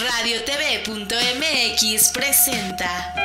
RadioTV.mx presenta.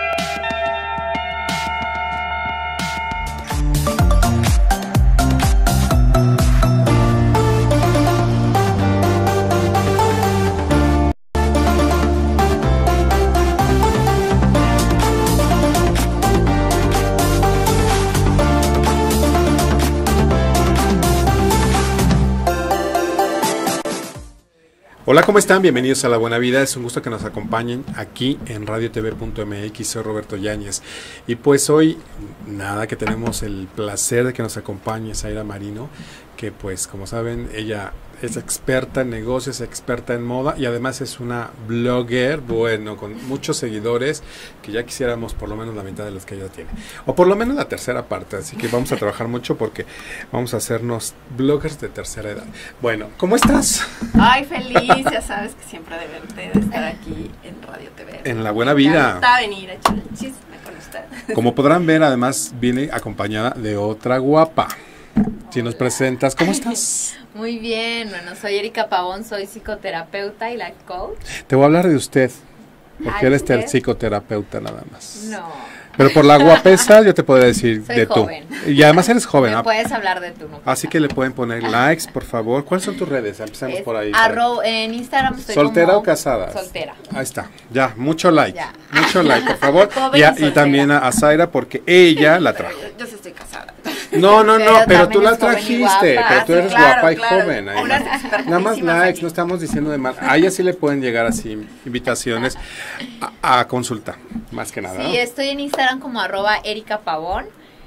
Hola, ¿cómo están? Bienvenidos a La Buena Vida. Es un gusto que nos acompañen aquí en RadioTV.mx. Soy Roberto Yáñez. Y pues hoy, nada, que tenemos el placer de que nos acompañe Zaira Marino, que pues como saben, ella es experta en negocios, experta en moda y además es una blogger, bueno, con muchos seguidores, que ya quisiéramos por lo menos la mitad de los que ella tiene. O por lo menos la tercera parte, así que vamos a trabajar mucho porque vamos a hacernos bloggers de tercera edad. Bueno, ¿cómo estás? Ay, feliz, ya sabes que siempre deben de estar aquí en Radio TV. En La Buena Vida. Me gusta venir a echar el chisme con usted. Como podrán ver, además viene acompañada de otra guapa. Si nos presentas, ¿cómo estás? Muy bien, bueno, soy Erika Pavón, soy psicoterapeuta y life coach. Te voy a hablar de usted, porque Ay, eres ¿usted? el psicoterapeuta nada más. No. Pero por la guapesa yo te podría decir Soy de joven. tú. Y además eres joven. Me puedes hablar de tú, ¿no? Así que le pueden poner likes, por favor. ¿Cuáles son tus redes? Empecemos Es por ahí. En Instagram estoy ¿Soltera como o casada? Soltera. Ahí está. Ya, mucho like. Ya. Mucho like, por favor. Joven y Y soltera. también a Zaira, porque ella la trajo. Yo sí estoy casada. No, pero tú también la es joven y trajiste, guapa. pero tú Sí, eres claro, guapa y claro. joven. Ahí. Unas Nada más expertísimas likes, aquí. no estamos diciendo de mal. A ella sí le pueden llegar así invitaciones a consulta, más que nada. Sí, ¿no? estoy en Instagram como @Erika Pavón,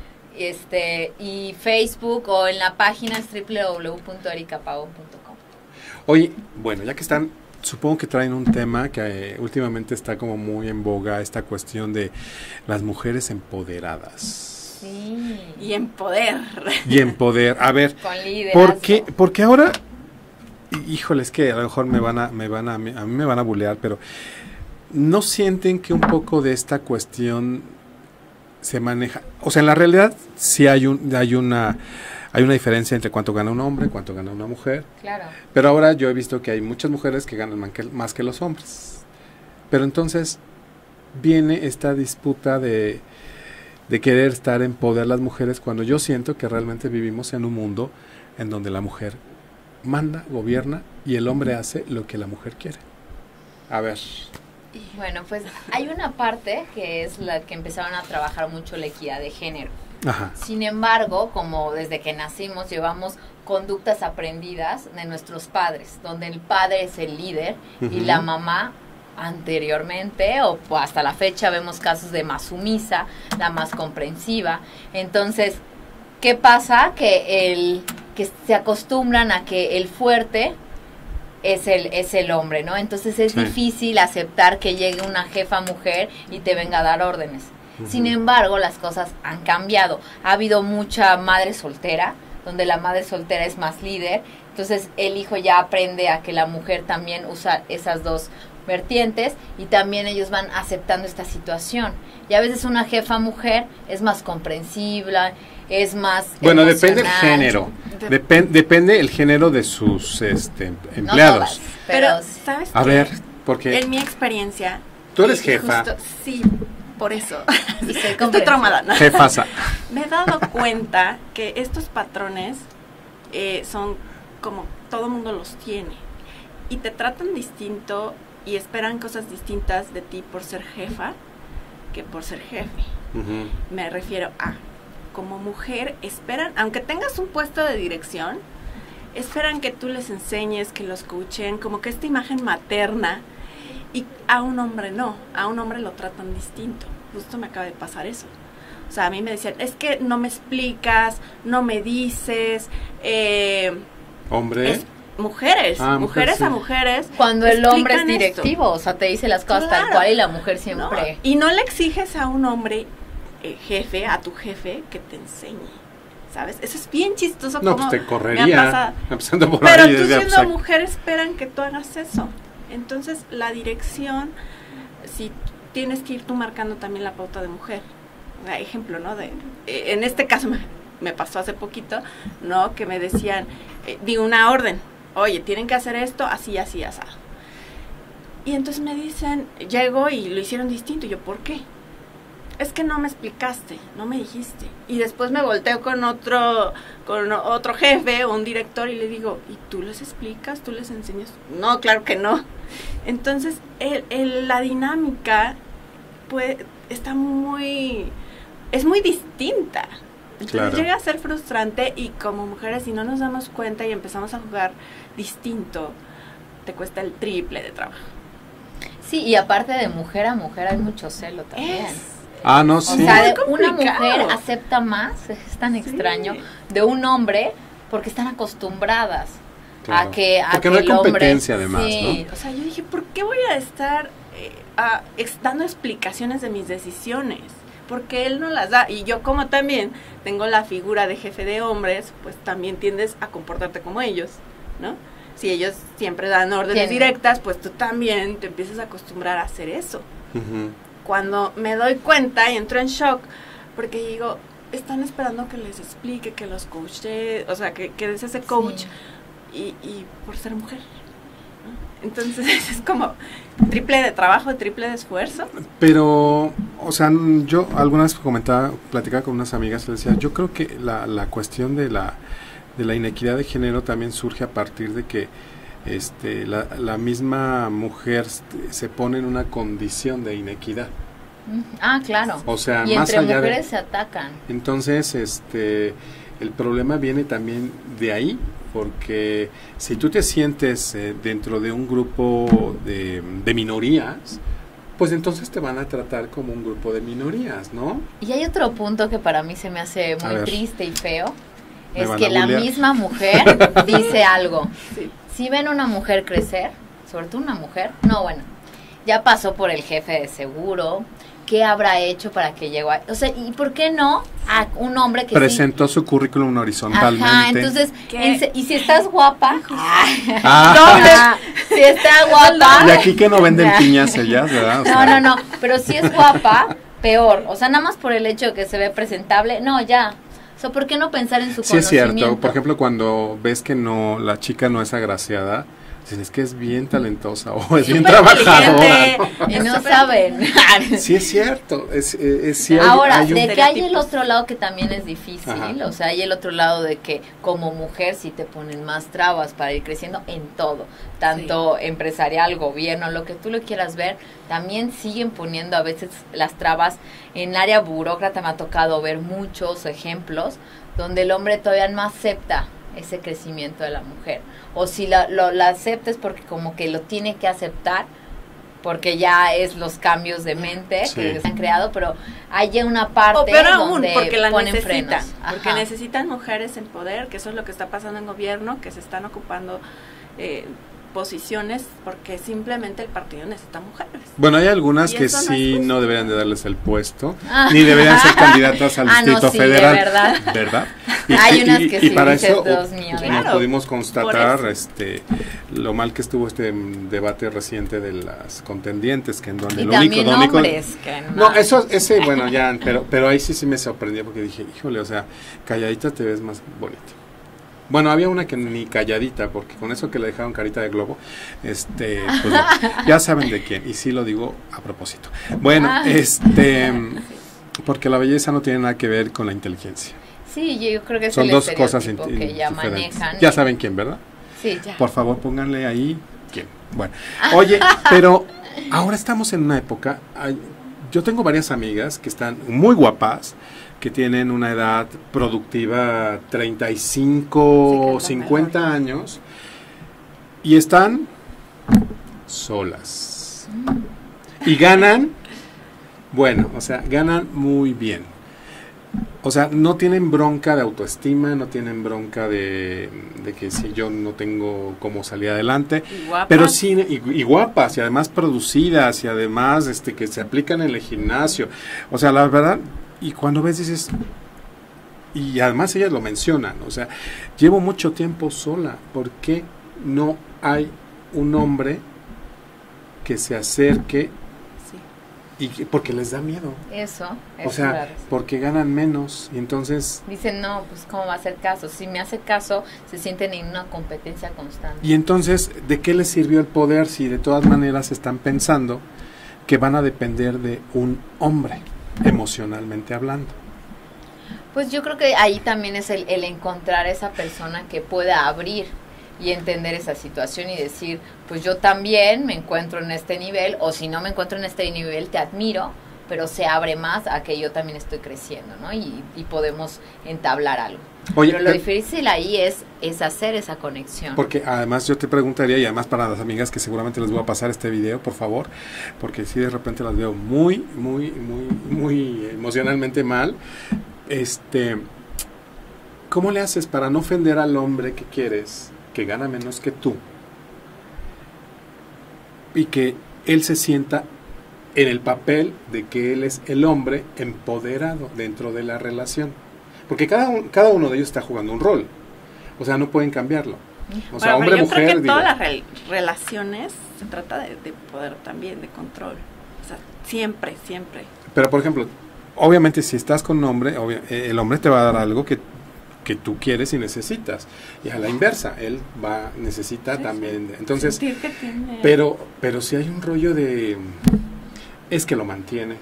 y Facebook o en la página es www.ericapavon.com. Oye, bueno, ya que están, supongo que traen un tema que últimamente está como muy en boga, esta cuestión de las mujeres empoderadas. Sí. Y en poder. Y en poder. A ver, Con liderazgo. ¿por qué? Porque ahora, híjole, es que a lo mejor a mí me van a bulear, pero ¿no sienten que un poco de esta cuestión se maneja? O sea, en la realidad sí hay una diferencia entre cuánto gana un hombre, cuánto gana una mujer. Claro. Pero ahora yo he visto que hay muchas mujeres que ganan más que los hombres. Pero entonces viene esta disputa de querer estar en poder las mujeres, cuando yo siento que realmente vivimos en un mundo en donde la mujer manda, gobierna y el hombre hace lo que la mujer quiere. A ver. Bueno, pues hay una parte que es la que empezaron a trabajar mucho la equidad de género. Ajá. Sin embargo, como desde que nacimos llevamos conductas aprendidas de nuestros padres, donde el padre es el líder y la mamá anteriormente o hasta la fecha vemos casos de más sumisa, la más comprensiva. Entonces, ¿qué pasa? Que se acostumbran a que el fuerte es el hombre, ¿no? Entonces es difícil aceptar que llegue una jefa mujer y te venga a dar órdenes. Sin embargo, las cosas han cambiado. Ha habido mucha madre soltera, donde la madre soltera es más líder. Entonces el hijo ya aprende a que la mujer también usa esas dos vertientes y también ellos van aceptando esta situación. Y a veces una jefa mujer es más comprensiva, es más bueno, depende el emocional. género. Depende el género de sus empleados. No todas, pero ¿sabes a qué? ver, porque En mi experiencia... tú eres y jefa. Sí, por eso. Y soy Estoy comprensiva. traumada, ¿no? Jefasa. Me he dado cuenta que estos patrones son como todo mundo los tiene. Y te tratan distinto y esperan cosas distintas de ti por ser jefa que por ser jefe. Me refiero a, como mujer, esperan, aunque tengas un puesto de dirección, esperan que tú les enseñes, que los coachen, como que esta imagen materna, y a un hombre no, a un hombre lo tratan distinto. Justo me acaba de pasar eso. O sea, a mí me decían, es que no me explicas, no me dices, Hombre. mujeres Ah, mujeres sí. a mujeres. Cuando el hombre es explican esto. directivo, o sea, te dice las cosas tal Claro. cual y la mujer ¿No? siempre. Y no le exiges a un hombre jefe, a tu jefe, que te enseñe, ¿sabes? Eso es bien chistoso. No, como pues te me ha correría. pasado. Empezando por Pero ahí. tú desde siendo Apsac. mujer esperan que tú hagas eso. Entonces la dirección, si tienes que ir tú marcando también la pauta de mujer. Ejemplo, ¿no? En este caso me pasó hace poquito, ¿no? Que me decían, di una orden, oye, tienen que hacer esto así, así, así. Y entonces me dicen, llego y lo hicieron distinto. Y yo, ¿por qué? Es que no me explicaste, no me dijiste. Y después me volteo con otro jefe o un director y le digo, ¿y tú les explicas? ¿Tú les enseñas? No, claro que no. Entonces, la dinámica pues es muy distinta. Entonces Claro. llega a ser frustrante y como mujeres si no nos damos cuenta y empezamos a jugar distinto, te cuesta el triple de trabajo. Sí, y aparte de mujer a mujer hay mucho celo también. No, O sí. sea, Muy una complicado. mujer acepta más, es tan extraño, de un hombre porque están acostumbradas Claro. a que Porque a no que hay el hombre, competencia, además, sí, O sea, yo dije, ¿por qué voy a estar dando explicaciones de mis decisiones? Porque él no las da. Y yo como también tengo la figura de jefe de hombres, pues también tiendes a comportarte como ellos, ¿no? Si ellos siempre dan órdenes Tiene. directas, pues tú también te empiezas a acostumbrar a hacer eso. Ujú. Cuando me doy cuenta y entro en shock, porque digo, están esperando que les explique, que los coache, o sea, que es ese coach, sí. y por ser mujer, ¿no? Entonces es como triple de trabajo, triple de esfuerzo. Pero, o sea, yo alguna vez platicaba con unas amigas y les decía, yo creo que la cuestión de la inequidad de género también surge a partir de que la misma mujer se pone en una condición de inequidad. Claro. O sea, y más entre allá mujeres de... se atacan. Entonces, el problema viene también de ahí, porque si tú te sientes dentro de un grupo de minorías, pues entonces te van a tratar como un grupo de minorías, ¿no? Y hay otro punto que para mí se me hace A muy ver. triste y feo, Me es van que a la bullear. misma mujer dice algo. Sí. Si ven una mujer crecer, sobre todo una mujer, no, bueno, ya pasó por el jefe de seguro, ¿qué habrá hecho para que llegó a...? O sea, ¿y por qué no a un hombre que Presentó su currículum horizontalmente. Ajá, entonces, ¿Qué? y si estás guapa, Ah, si está guapa... y aquí que no venden piñas ellas, ¿verdad? O sea, No, pero si es guapa, peor. O sea, nada más por el hecho de que se ve presentable, no, ya. O sea, ¿por qué no pensar en su Sí es conocimiento? cierto, por ejemplo, cuando ves que la chica no es agraciada, dicen, es que es bien talentosa o es bien Súper trabajadora. inteligente. Y no Súper saben. Sí es cierto, sí Ahora, hay un... de que hay el otro lado que también es difícil, Ajá. o sea, hay el otro lado de que como mujer sí te ponen más trabas para ir creciendo en todo, tanto empresarial, gobierno, lo que tú lo quieras ver, también siguen poniendo a veces las trabas en área burócrata. Me ha tocado ver muchos ejemplos donde el hombre todavía no acepta ese crecimiento de la mujer, o si la acepta es porque como que lo tiene que aceptar porque ya es los cambios de mente Sí. que se han creado, pero hay ya una parte O peor aún, donde porque la ponen necesitan, frenos. porque Ajá. necesitan mujeres en poder, que eso es lo que está pasando en gobierno, que se están ocupando posiciones porque simplemente el partido necesita mujeres. Bueno, hay algunas Y que eso no es sí justo. no deberían de darles el puesto, ni deberían ser candidatas al Ah, no, Distrito sí, Federal. de verdad. ¿Verdad? Hay unas que sí para dices, eso Dios mío. nos Claro, pudimos constatar por eso. lo mal que estuvo este debate reciente de las contendientes, que en donde Y lo también único... hombres que No, ese, bueno, ya, pero ahí sí me sorprendió porque dije, híjole, o sea, calladita te ves más bonita. Bueno, había una que ni calladita, porque con eso que le dejaron carita de globo, pues no, ya saben de quién, y sí lo digo a propósito. Bueno, porque la belleza no tiene nada que ver con la inteligencia. Sí, yo creo que es Son el dos cosas estereotipo que ya diferentes. manejan. Ya saben quién, ¿verdad? Sí, ya. Por favor, pónganle ahí quién. Bueno, oye, pero ahora estamos en una época, yo tengo varias amigas que están muy guapas, que tienen una edad productiva 35, Sí, 50 años, y están solas. Y ganan, bueno, o sea, ganan muy bien. O sea, no tienen bronca de autoestima, no tienen bronca de que si yo no tengo cómo salir adelante, Y guapas. pero sí, y guapas, y además producidas, y además que se aplican en el gimnasio. O sea, la verdad, y cuando ves dices, y además ellas lo mencionan, o sea, llevo mucho tiempo sola, ¿por qué no hay un hombre que se acerque Sí. porque les da miedo. Eso. O sea, porque ganan menos y entonces... Dicen, no, pues ¿cómo va a hacer caso? Si me hace caso, se sienten en una competencia constante. Y entonces, ¿de qué les sirvió el poder si de todas maneras están pensando que van a depender de un hombre, emocionalmente hablando? Pues yo creo que ahí también es el encontrar esa persona que pueda abrir y entender esa situación y decir, pues yo también me encuentro en este nivel, o si no me encuentro en este nivel, te admiro, pero se abre más a que yo también estoy creciendo, ¿no? Y podemos entablar algo. Oye, pero lo difícil ahí es hacer esa conexión. Porque además yo te preguntaría, y además para las amigas que seguramente les voy a pasar este video, por favor, porque si de repente las veo muy emocionalmente mal, ¿cómo le haces para no ofender al hombre que quieres, que gana menos que tú, y que él se sienta en el papel de que él es el hombre empoderado dentro de la relación? Porque cada uno de ellos está jugando un rol, o sea, no pueden cambiarlo. O sea, hombre, yo mujer, creo que todas las relaciones se trata de poder también, de control. O sea, siempre. Pero, por ejemplo, obviamente si estás con un hombre, el hombre te va a dar algo que tú quieres y necesitas, y a la inversa, él necesita también, entonces, sentir que tiene... pero si hay un rollo de, es que lo mantiene,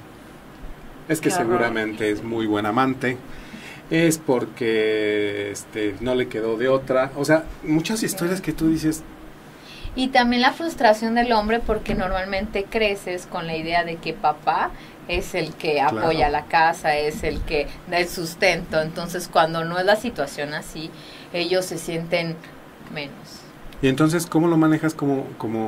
es que seguramente es muy buen amante, es porque no le quedó de otra, o sea, muchas historias que tú dices. Y también la frustración del hombre, porque normalmente creces con la idea de que papá es el que apoya la casa, es el que da el sustento. Entonces, cuando no es la situación así, ellos se sienten menos. Y entonces, ¿cómo lo manejas como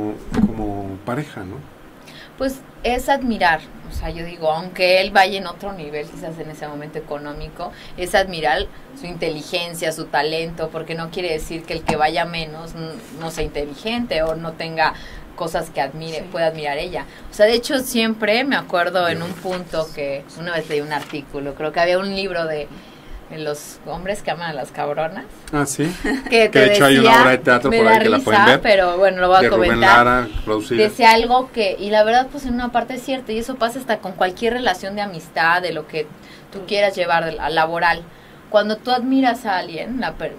pareja, no? Pues es admirar, o sea, yo digo, aunque él vaya en otro nivel, quizás en ese momento económico, es admirar su inteligencia, su talento, porque no quiere decir que el que vaya menos no sea inteligente o no tenga cosas que admire, pueda admirar ella. O sea, de hecho, siempre me acuerdo en un punto que una vez leí un artículo, creo que había un libro de los hombres que aman a las cabronas. Ah, sí. Que de hecho hay una obra de teatro por ahí que la pueden ver. Pero bueno, lo voy a de comentar. Rubén Lara, producida. Decía algo que, y la verdad, pues en una parte es cierto, y eso pasa hasta con cualquier relación de amistad, de lo que tú quieras llevar a laboral. Cuando tú admiras a alguien,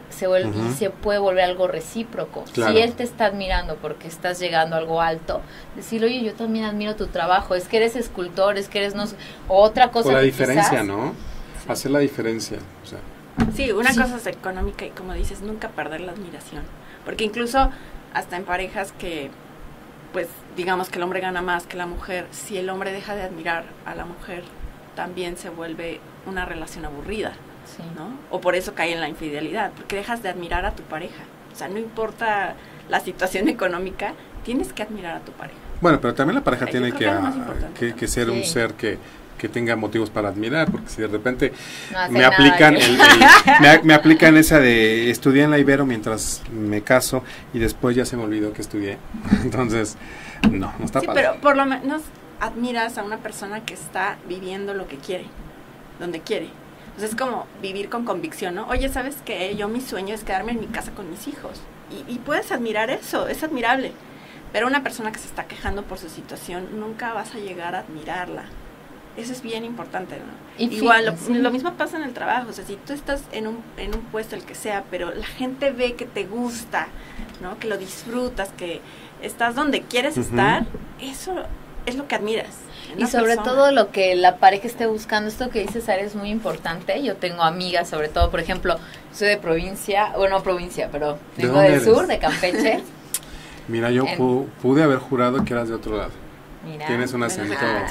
se puede volver algo recíproco. Claro. Si él te está admirando porque estás llegando a algo alto, decirle, oye, yo también admiro tu trabajo, es que eres escultor, es que eres otra cosa. O la que diferencia, quizás, ¿no? Hacer la diferencia, o sea. Sí, una cosa es económica y, como dices, nunca perder la admiración. Porque incluso hasta en parejas que, pues, digamos que el hombre gana más que la mujer, si el hombre deja de admirar a la mujer, también se vuelve una relación aburrida, ¿no? O por eso cae en la infidelidad, porque dejas de admirar a tu pareja. O sea, no importa la situación económica, tienes que admirar a tu pareja. Bueno, pero también la pareja tiene que ser sí. un ser que tenga motivos para admirar, porque si de repente no me aplican me aplican esa de estudié en la Ibero mientras me caso y después ya se me olvidó que estudié, entonces no está padre. Pero por lo menos admiras a una persona que está viviendo lo que quiere, donde quiere. Entonces es como vivir con convicción, ¿no? Oye, ¿sabes qué? Yo mi sueño es quedarme en mi casa con mis hijos, y puedes admirar eso, es admirable. Pero una persona que se está quejando por su situación, nunca vas a llegar a admirarla. Eso es bien importante, ¿no? Igual, lo mismo pasa en el trabajo. O sea, si tú estás en un puesto, el que sea, pero la gente ve que te gusta, ¿no? Que lo disfrutas, que estás donde quieres estar, eso es lo que admiras. Y sobre todo lo que la pareja esté buscando. Esto que dices, Sara, es muy importante. Yo tengo amigas, sobre todo, por ejemplo, soy de provincia, bueno, no provincia, pero vengo del sur, de Campeche. Mira, yo pude haber jurado que eras de otro lado. Mira, tienes un acento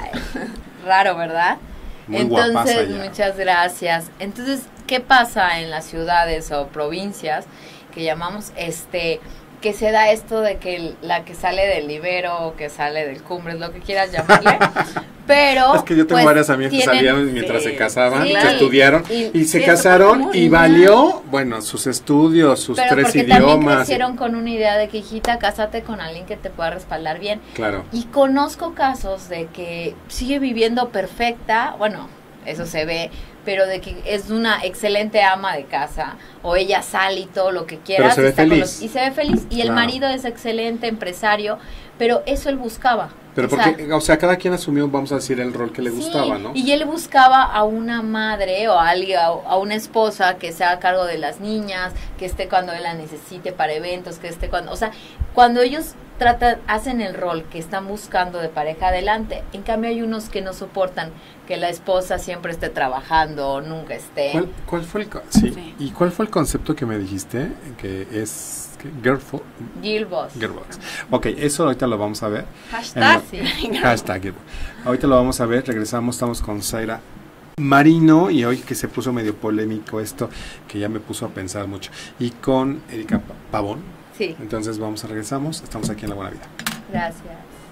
raro, ¿verdad? Muy entonces, guapaza muchas gracias. Entonces, ¿qué pasa en las ciudades o provincias que llamamos que se da esto de que la que sale del Ibero o que sale del Cumbres, lo que quieras llamarle? Pero es que yo tengo varias amigas que salieron mientras se casaban, que estudiaron y se casaron y valió, bueno, sus estudios, sus pero 3 porque idiomas. También crecieron con una idea de que, hijita, cásate con alguien que te pueda respaldar bien. Claro. Y conozco casos de que sigue viviendo perfecta, bueno, eso se ve, pero de que es una excelente ama de casa, o ella sale y todo lo que quiera. Pero se ve feliz. Y se ve feliz, y el marido es excelente empresario, pero eso él buscaba. Pero porque, o sea, cada quien asumió, vamos a decir, el rol que le gustaba, ¿no? Y él buscaba a una madre o a alguien, a una esposa que se haga cargo de las niñas, que esté cuando él la necesite para eventos, que esté cuando, o sea, cuando ellos hacen el rol que están buscando de pareja adelante. En cambio hay unos que no soportan que la esposa siempre esté trabajando o nunca esté. ¿Cuál fue sí. ¿Y cuál fue el concepto que me dijiste? Que es Girlboss. Ok, eso ahorita lo vamos a ver. Hashtag. Hashtag Girlboss. Ahorita lo vamos a ver, regresamos, estamos con Zaira Marino, y hoy que se puso medio polémico esto, que ya me puso a pensar mucho, y con Erika Pavón. Sí. Entonces regresamos, estamos aquí en La Buena Vida. Gracias.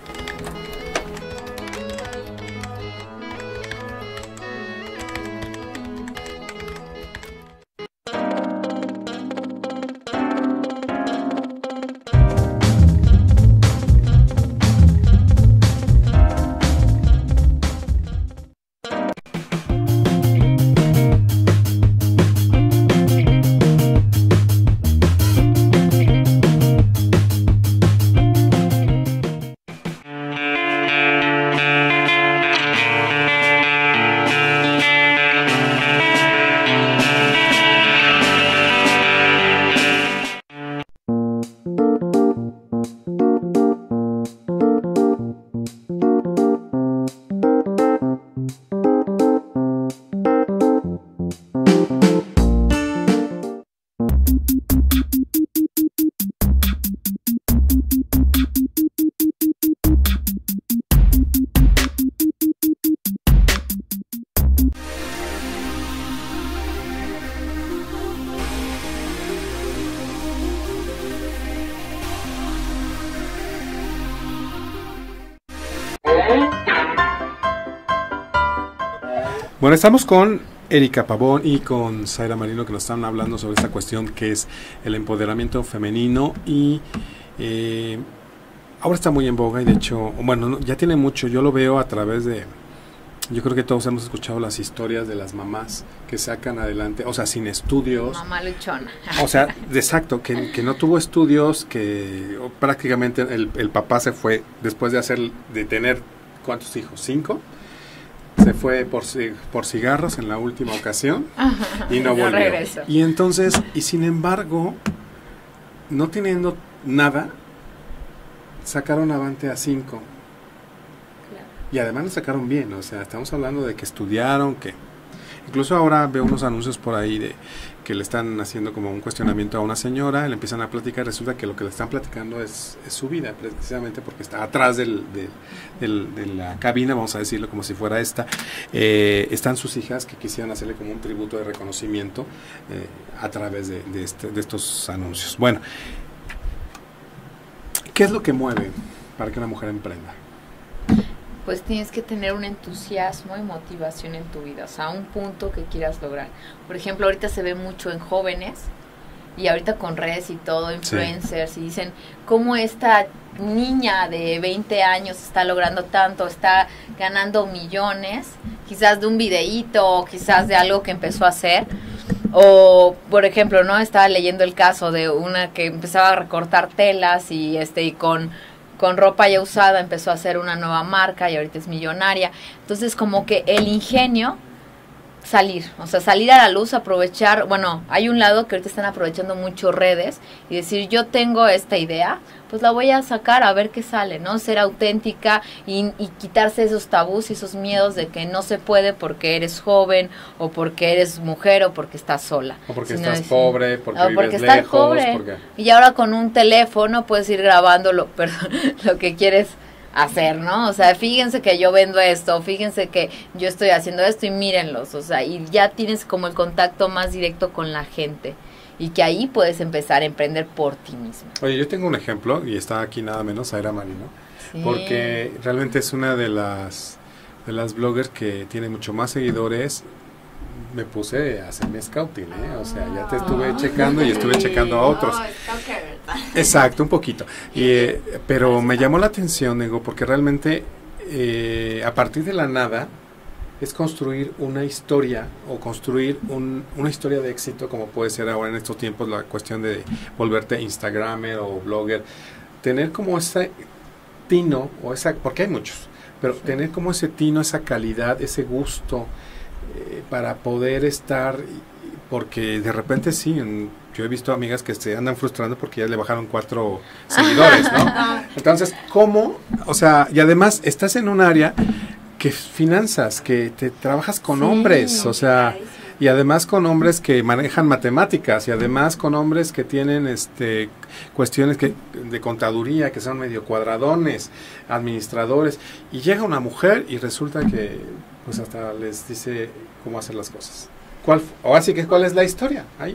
Bueno, estamos con Erika Pavón y con Zaira Marino, que nos están hablando sobre esta cuestión que es el empoderamiento femenino, y ahora está muy en boga, y de hecho, bueno, ya tiene mucho. Yo lo veo a través de, yo creo que todos hemos escuchado las historias de las mamás que sacan adelante, o sea, sin estudios. Mamá luchona. O sea, exacto, que no tuvo estudios, que prácticamente el papá se fue después de tener, ¿cuántos hijos? 5. Se fue por cigarros en la última ocasión y no volvió. Regresó. Y entonces, y sin embargo, no teniendo nada, sacaron avante a 5. Claro. Y además lo sacaron bien, o sea, estamos hablando de que estudiaron, que incluso ahora veo unos anuncios por ahí de que le están haciendo como un cuestionamiento a una señora, le empiezan a platicar, resulta que lo que le están platicando es su vida, precisamente porque está atrás de la cabina, vamos a decirlo como si fuera esta, están sus hijas que quisieran hacerle como un tributo de reconocimiento a través de estos anuncios. Bueno, ¿qué es lo que mueve para que una mujer emprenda? Pues tienes que tener un entusiasmo y motivación en tu vida, o sea, un punto que quieras lograr. Por ejemplo, ahorita se ve mucho en jóvenes, y ahorita con redes y todo, influencers, sí. Y dicen, ¿cómo esta niña de 20 años está logrando tanto, está ganando millones, quizás de un videíto, o quizás de algo que empezó a hacer? O, por ejemplo, ¿no? Estaba leyendo el caso de una que empezaba a recortar telas y con ropa ya usada empezó a hacer una nueva marca y ahorita es millonaria. Entonces, como que el ingenio, salir a la luz, aprovechar, bueno, hay un lado que ahorita están aprovechando mucho redes y decir, yo tengo esta idea, pues la voy a sacar a ver qué sale, ¿no? Ser auténtica y quitarse esos tabús y esos miedos de que no se puede porque eres joven, o porque eres mujer, o porque estás sola. O porque estás pobre, porque vives estás lejos. Pobre. Y ahora con un teléfono puedes ir grabando lo que quieres hacer, ¿no? O sea, fíjense que yo vendo esto, fíjense que yo estoy haciendo esto y mírenlos, o sea, y ya tienes como el contacto más directo con la gente, y que ahí puedes empezar a emprender por ti mismo. Oye, yo tengo un ejemplo, y está aquí nada menos Zaira Marino, sí. Porque realmente es una de las bloggers que tiene mucho más seguidores. Me puse a hacerme scouting, o sea, ya te estuve checando y estuve checando a otros. Exacto, un poquito. Pero me llamó la atención, Nego, porque realmente a partir de la nada es construir una historia o construir una historia de éxito, como puede ser ahora en estos tiempos la cuestión de volverte Instagramer o blogger, tener como ese tino, o esa, porque hay muchos, pero tener como ese tino, esa calidad, ese gusto para poder estar, porque de repente sí, yo he visto amigas que se andan frustrando porque ya le bajaron 4 seguidores, ¿no? Entonces, ¿cómo? O sea, y además estás en un área que finanzas, que te trabajas con hombres, o sea, y además con hombres que manejan matemáticas, y además con hombres que tienen cuestiones de contaduría, que son medio cuadradones, administradores, y llega una mujer y resulta que pues hasta les dice cómo hacer las cosas. Ahora sí que ¿cuál es la historia? Ahí.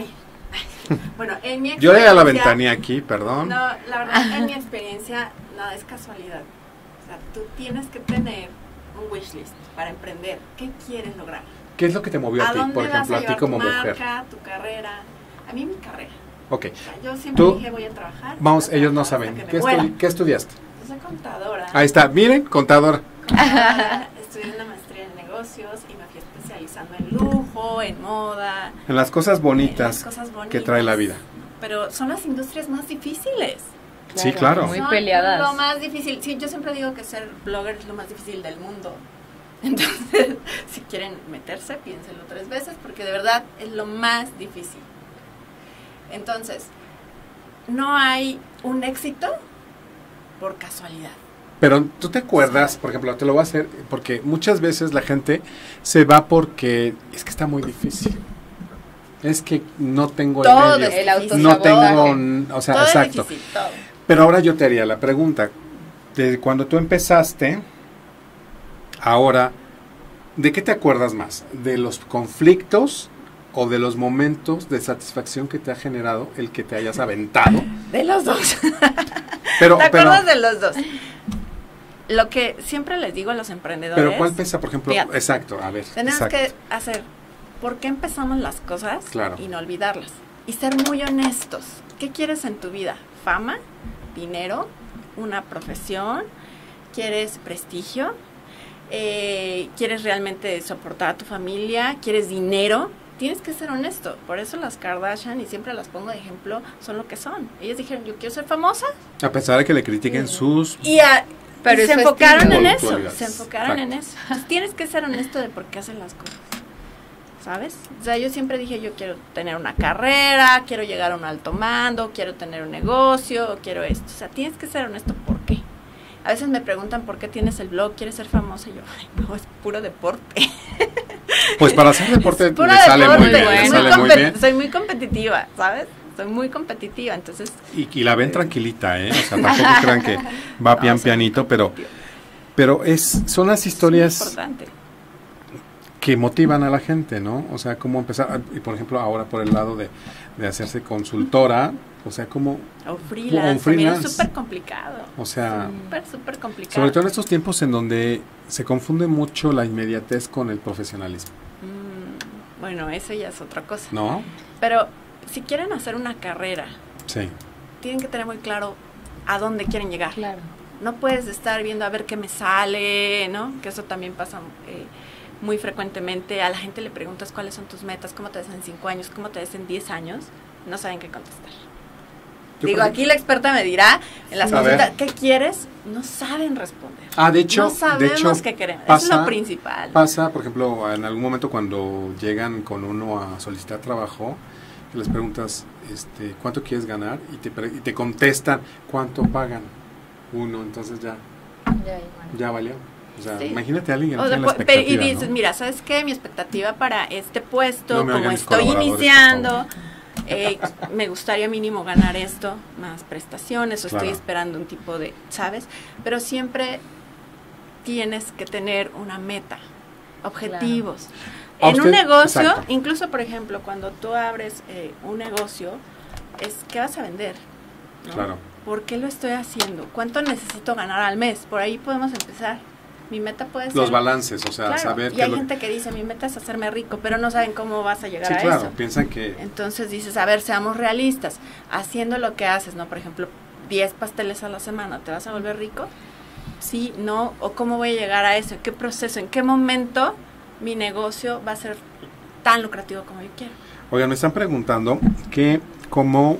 Bueno, en mi experiencia... Yo ya la ventané aquí, perdón. No, la verdad, en mi experiencia, nada es casualidad. O sea, tú tienes que tener un wishlist para emprender. ¿Qué quieres lograr? ¿Qué es lo que te movió a ti, por ejemplo, a ti como mujer? Tu marca, tu carrera. A mí mi carrera. Ok. O sea, yo siempre dije voy a trabajar. Vamos, ellos no saben. ¿Qué estudiaste? Yo soy contadora. Ahí está, miren, contadora. Estudié una maestría en negocios y me fui especializando en lujo, en moda. En las cosas bonitas, que trae la vida. Pero son las industrias más difíciles. Claro, sí, claro. Muy peleadas. Lo más difícil. Sí, yo siempre digo que ser blogger es lo más difícil del mundo. Entonces, si quieren meterse, piénsenlo 3 veces porque de verdad es lo más difícil. Entonces, no hay un éxito por casualidad. Pero tú te acuerdas, por ejemplo, te lo voy a hacer, porque muchas veces la gente se va porque es que está muy difícil. Es que no tengo todo el medio. El autosabotaje. No tengo, o sea, todo exacto. Es difícil, todo. Pero ahora yo te haría la pregunta, de cuando tú empezaste, ahora, ¿de qué te acuerdas más? ¿De los conflictos o de los momentos de satisfacción que te ha generado el que te hayas aventado? De los dos. Pero, ¿te acuerdas de los dos? Lo que siempre les digo a los emprendedores. Pero ¿cuál pesa, por ejemplo? Fíjate, Exacto, a ver. tenemos que hacer, ¿por qué empezamos las cosas? Claro. Y no olvidarlas. Y ser muy honestos. ¿Qué quieres en tu vida? ¿Fama? ¿Dinero? ¿Una profesión? ¿Quieres prestigio? ¿Quieres realmente soportar a tu familia? ¿Quieres dinero? Tienes que ser honesto. Por eso las Kardashian, y siempre las pongo de ejemplo, son lo que son. Ellas dijeron, yo quiero ser famosa. A pesar de que le critiquen sus... Pero se enfocaron en eso. Actualidad. Se enfocaron en eso. Entonces, tienes que ser honesto de por qué hacen las cosas. ¿Sabes? O sea, yo siempre dije, yo quiero tener una carrera, quiero llegar a un alto mando, quiero tener un negocio, quiero esto. O sea, tienes que ser honesto por qué. A veces me preguntan por qué tienes el blog, quieres ser famosa, y yo, ay, no, es puro deporte. Pues para hacer deporte le sale muy bien, le sale muy bien. Soy muy competitiva, ¿sabes? Soy muy competitiva, entonces... Y la ven tranquilita, ¿eh? O sea, tampoco crean que va pianito, pero son las historias que motivan a la gente, ¿no? O sea, cómo empezar, y por ejemplo, ahora por el lado de hacerse consultora, o sea, como... O freelance, también es súper complicado. O sea... Súper complicado. Sobre todo en estos tiempos en donde se confunde mucho la inmediatez con el profesionalismo. Bueno, eso ya es otra cosa. ¿No? Pero si quieren hacer una carrera, sí, tienen que tener muy claro a dónde quieren llegar. Claro. No puedes estar viendo a ver qué me sale, ¿no? Que eso también pasa muy frecuentemente. A la gente le preguntas cuáles son tus metas, cómo te ves en 5 años, cómo te ves en 10 años. No saben qué contestar. Digo, aquí la experta me dirá en las consultas, ¿qué quieres? No saben responder. De hecho, no sabemos qué queremos. Eso es lo principal. Pasa, por ejemplo, en algún momento cuando llegan con uno a solicitar trabajo, que les preguntas, ¿cuánto quieres ganar? Y te contestan, ¿cuánto pagan? Uno, entonces ya valió. O sea, sí. Imagínate a alguien que no tiene la expectativa, y dices, ¿no? Mira, ¿sabes qué? Mi expectativa para este puesto, no como estoy iniciando... me gustaría mínimo ganar esto, más prestaciones, o estoy esperando un tipo de, ¿sabes? Pero siempre tienes que tener una meta, objetivos. En un negocio, incluso por ejemplo, cuando tú abres un negocio, ¿qué vas a vender? ¿No? Claro. ¿Por qué lo estoy haciendo? ¿Cuánto necesito ganar al mes? Por ahí podemos empezar. Mi meta puede ser... Los balances, o sea, claro, saber... Y hay gente que dice, mi meta es hacerme rico, pero no saben cómo vas a llegar a eso. Sí, claro, piensan que... Entonces dices, a ver, seamos realistas. Haciendo lo que haces, ¿no? Por ejemplo, 10 pasteles a la semana, ¿te vas a volver rico? sí, no, o cómo voy a llegar a eso, en qué proceso, en qué momento mi negocio va a ser tan lucrativo como yo quiero. Oigan, me están preguntando que cómo,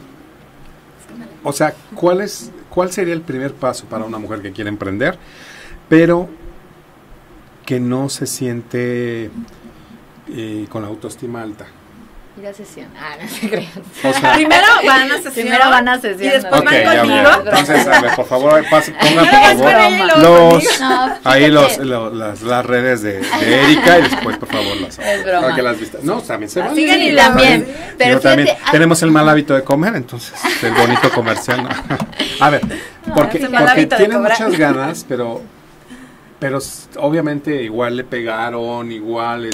o sea, ¿cuál sería el primer paso para una mujer que quiere emprender, pero que no se siente con la autoestima alta? Ir a sesión. No se crean. O sea, Primero van a sesión. Primero van a sesión. Y después ok, van ya conmigo. veo. Entonces, a ver, por favor, pongan por Vas con favor ella y luego los, No, ahí fíjate. las redes de Erika y después, por favor, las Es broma. para que las vistas. No, también se vale. Sigan y Sí, también. también. Pero Digo, también fíjate, tenemos el mal hábito de comer, entonces, el bonito comercial, ¿no? A ver, porque es el mal hábito de tiene cobrar. muchas ganas, pero obviamente igual le pegaron, igual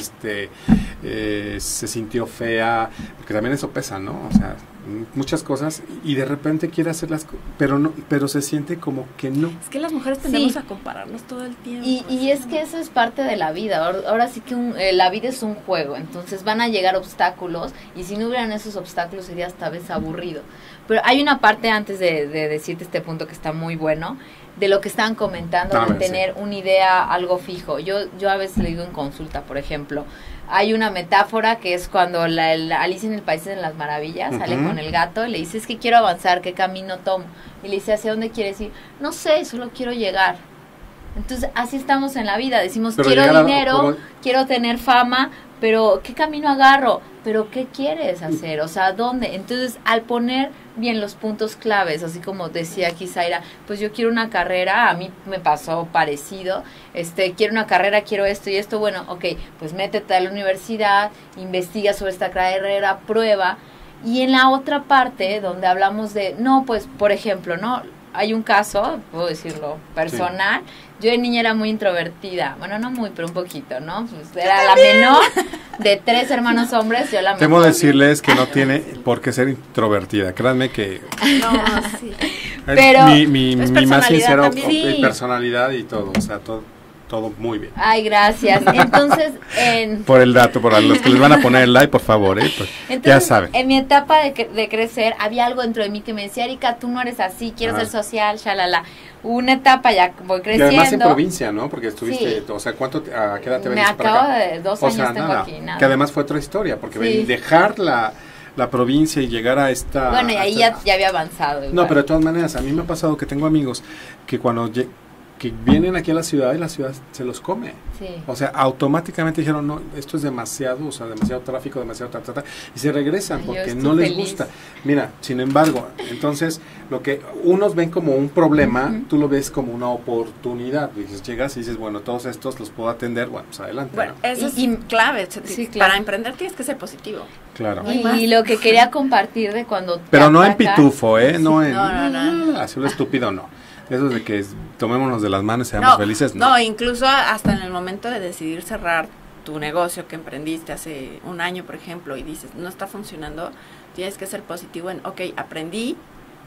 se sintió fea, porque también eso pesa, ¿no? O sea, muchas cosas y de repente quiere hacerlas, pero se siente como que no. Es que las mujeres tendemos Sí. a compararnos todo el tiempo. Y es que eso es parte de la vida. Ahora sí que la vida es un juego, entonces van a llegar obstáculos y si no hubieran esos obstáculos sería hasta vez aburrido. Pero hay una parte antes de decirte este punto que está muy bueno, de lo que estaban comentando, A de ver, tener una idea, algo fijo. Yo a veces le digo en consulta, por ejemplo, hay una metáfora que es cuando la Alicia en el País de las Maravillas sale Ujú. con el gato y le dice, es que quiero avanzar, ¿qué camino tomo? Y le dice, ¿hacia dónde quieres ir? No sé, solo quiero llegar. Entonces, así estamos en la vida, decimos, Pero quiero llegar a- dinero, como- quiero tener fama, pero ¿qué camino agarro? ¿Pero qué quieres hacer? O sea, ¿dónde? Entonces, al poner bien los puntos claves, así como decía aquí Zaira, pues yo quiero una carrera, a mí me pasó parecido, quiero una carrera, quiero esto y esto, bueno, ok, pues métete a la universidad, investiga sobre esta carrera, prueba, y en la otra parte, donde hablamos de, no, pues, por ejemplo, ¿no? Hay un caso, puedo decirlo, personal. Yo de niña era muy introvertida. Bueno, no muy, pero un poquito, ¿no? Pues era la menor de 3 hermanos hombres, yo la Temo menor. decirles que no tiene por qué ser introvertida. Créanme que No, sí. Pero- mi Es más personalidad sincero también. Sí. personalidad y todo, o sea, todo muy bien. Ay, gracias. Entonces, Por el dato, por los que les van a poner el like, por favor, pues, ya entonces saben. en mi etapa de crecer, había algo dentro de mí que me decía, Erika, tú no eres así, quiero ser social, shalala. Una etapa ya voy Y creciendo. además en provincia, ¿no? Porque estuviste, Sí. o sea, a qué edad te Me veniste para acabo acá? de 2 O años sea, tengo nada, aquí, nada. que además fue otra historia, porque Sí. dejar la provincia y llegar a esta... Bueno, y ahí ya había avanzado. No, igual. pero de todas maneras, a mí me ha pasado que tengo amigos que cuando que vienen aquí a la ciudad y la ciudad se los come. Sí. O sea, automáticamente dijeron, no, esto es demasiado, o sea, demasiado tráfico, demasiado y se regresan Ay, yo porque estoy no les feliz. gusta. Mira, sin embargo, entonces, lo que unos ven como un problema, tú lo ves como una oportunidad. Dices, llegas y dices, bueno, todos estos los puedo atender, bueno, pues adelante. Bueno, ¿no? eso Y- es clave. sí, claro. Para emprender tienes que ser positivo. Claro. Y lo que quería compartir de cuando te Pero no en atacan- pitufo, ¿eh? No en... No. Así lo estúpido, no. Eso de que tomémonos de las manos y seamos felices, no. No, incluso hasta en el momento de decidir cerrar tu negocio que emprendiste hace un año, por ejemplo, y dices, no está funcionando, tienes que ser positivo en, ok, aprendí,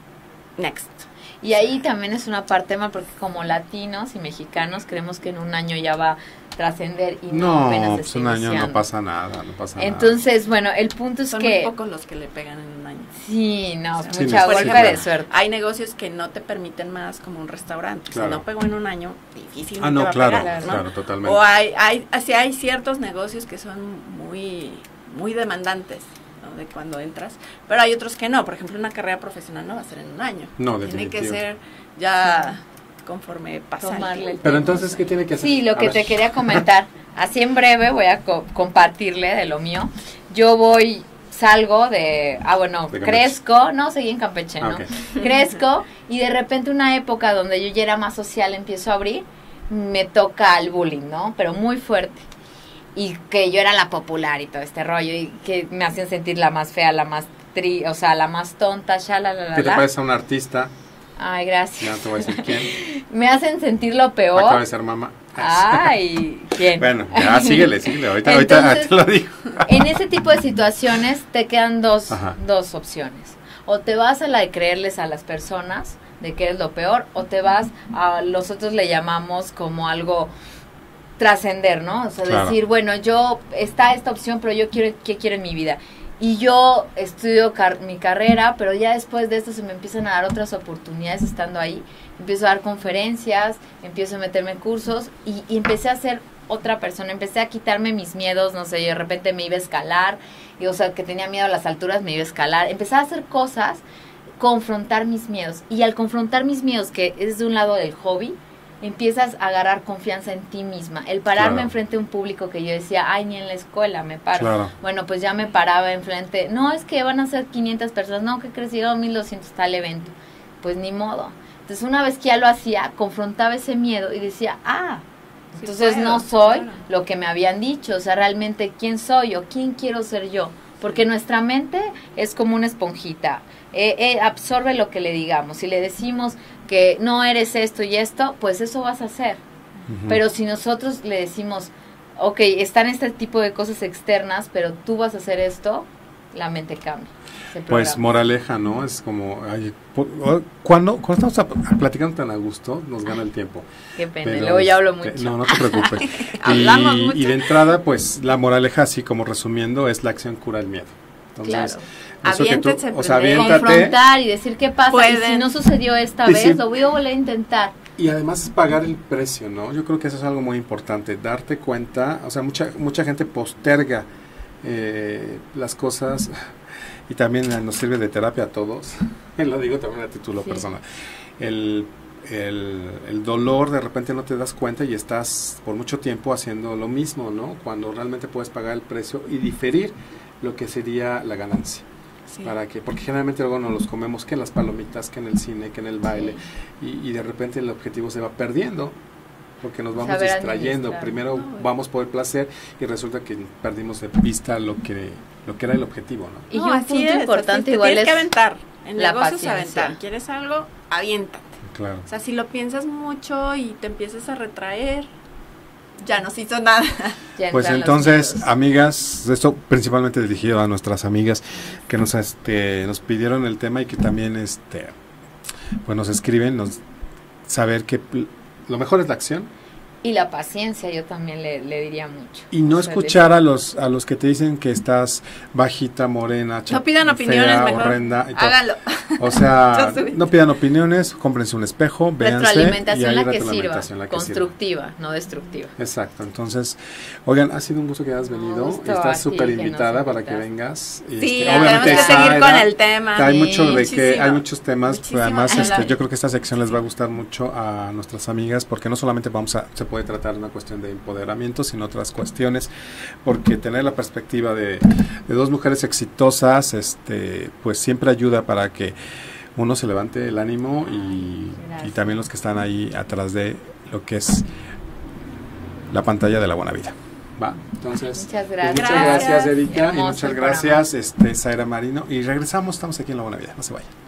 next. Y ahí también es una parte mal porque como latinos y mexicanos creemos que en un año ya va a trascender y no, apenas pues está un año iniciando. no pasa nada, no pasa Entonces, bueno, el punto es Son que muy pocos los que le pegan en un año. sí, no, Sí, mucha por golpe ejemplo, de suerte. Hay negocios que no te permiten más como un restaurante. Claro. Si no pegó en un año, difícilmente nada. Ah, no, va a claro, pegar, ¿no? claro, totalmente. O hay ciertos negocios que son muy demandantes, ¿no? De cuando entras, pero hay otros que no. Por ejemplo, una carrera profesional no va a ser en un año. No, Tiene que definitivo. ser ya conforme pasa el Tomarle tiempo. Pero entonces, ¿qué tiene que hacer? Sí, lo A que ver. te quería comentar, así en breve voy a compartirle de lo mío. Yo salgo de, bueno, De Campeche. crezco, no, seguí en Campeche, ¿no? Ah, ok. Crezco y de repente una época donde yo ya era más social empiezo a abrir, me toca el bullying, ¿no? Pero muy fuerte. Y que yo era la popular y todo este rollo y que me hacían sentir la más fea, la más o sea, la más tonta, ¿Qué te parece a un artista? Ay, Ya gracias. no te voy a decir quién. Me hacen sentir lo Acaba peor. de ser mamá. Ay, ¿quién? Bueno, ya síguele. Ahorita Entonces, te lo digo. En ese tipo de situaciones te quedan dos opciones. O te vas a la de creerles a las personas de que eres lo peor, o te vas a nosotros le llamamos como algo trascender, ¿no? O sea, Claro. decir, bueno, está esta opción, pero yo ¿qué quiero en mi vida? Y yo estudio mi carrera, pero ya después de esto se me empiezan a dar otras oportunidades estando ahí. empiezo a dar conferencias, empiezo a meterme en cursos y empecé a ser otra persona, empecé a quitarme mis miedos, no sé, yo de repente me iba a escalar, y, o sea, que tenía miedo a las alturas, me iba a escalar, empecé a hacer cosas, confrontar mis miedos, y al confrontar mis miedos, que es de un lado del hobby, empiezas a agarrar confianza en ti misma, el pararme enfrente de un público que yo decía, ay, ni en la escuela me paro, bueno, pues ya me paraba enfrente, no, es que van a ser 500 personas, no, ¿qué crees? Llegaron 1200 tal evento, pues ni modo, entonces una vez que ya lo hacía, confrontaba ese miedo y decía, entonces claro, no soy claro. lo que me habían dicho, o sea, realmente quién soy o quién quiero ser yo, porque nuestra mente es como una esponjita, absorbe lo que le digamos, si le decimos que no eres esto y esto, pues eso vas a hacer, pero si nosotros le decimos, ok, están este tipo de cosas externas, pero tú vas a hacer esto, la mente cambia. Pues moraleja, ¿no? Es como, cuando estamos platicando tan a gusto, nos gana el tiempo. Qué pena, luego ya hablo mucho. No te preocupes. Hablamos mucho. Y de entrada, pues la moraleja, así como resumiendo, es la acción cura el miedo. Entonces, aviéntate, confrontar y decir qué pasa, y si no sucedió esta vez, sí, lo voy a volver a intentar. Y además es pagar el precio, ¿no? Yo creo que eso es algo muy importante, darte cuenta, o sea, mucha gente posterga las cosas, y también nos sirve de terapia a todos, lo digo también a título personal, el dolor, de repente no te das cuenta y estás por mucho tiempo haciendo lo mismo, ¿no? Cuando realmente puedes pagar el precio y diferir lo que sería la ganancia. Sí. Porque generalmente luego nos los comemos que en las palomitas, que en el cine, que en el baile, y de repente el objetivo se va perdiendo porque nos vamos distrayendo. Primero vamos por el placer y resulta que perdimos de vista lo que era el objetivo, ¿no? Y un punto importante igual tienes es que aventar, en la negocios paciencia. aventar. ¿Quieres algo? Aviéntate. Claro. O sea, si lo piensas mucho y te empiezas a retraer, ya no se hizo nada. Pues entonces, amigas, esto principalmente dirigido a nuestras amigas que nos pidieron el tema y que también pues nos escriben, saber que lo mejor es la acción. Y la paciencia, yo también le diría mucho. Y no escuchar a los que te dicen que estás bajita, morena, no pidan opiniones, fea, mejor horrenda. háganlo. O sea, no pidan opiniones, cómprense un espejo, véanse. Retroalimentación, y la que sirva, constructiva, no destructiva. Exacto, entonces, oigan, ha sido un gusto que hayas venido. Estás súper invitada para que vengas. Sí, obviamente tenemos que seguir con el tema. Hay muchos temas, además yo creo que esta sección les va a gustar mucho a nuestras amigas, porque no solamente se puede tratar una cuestión de empoderamiento, sino otras cuestiones, porque tener la perspectiva de dos mujeres exitosas, pues siempre ayuda para que uno se levante el ánimo y también los que están ahí atrás de lo que es la pantalla de La Buena Vida. Va, entonces, muchas gracias. Pues muchas gracias, Erika, y muchas gracias, Zaira Marino, y regresamos, estamos aquí en La Buena Vida, no se vayan.